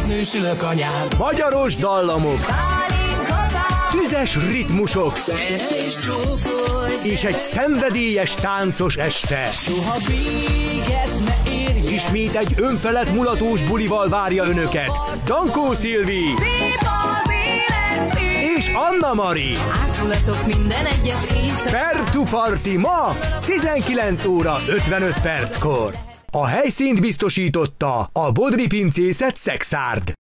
nősülök anyám. Magyaros dallamok, tüzes ritmusok, és egy szenvedélyes táncos este. Soha véget ne érjen. Ismét egy önfelett mulatós bulival várja önöket Dankó Szilvi Szép az élet szín. és Anna Mari. Átfulatok minden egyes éjszaka. Pertu Party ma 19 óra 55 perckor. A helyszínt biztosította a Bodri Pincészet Szexárd.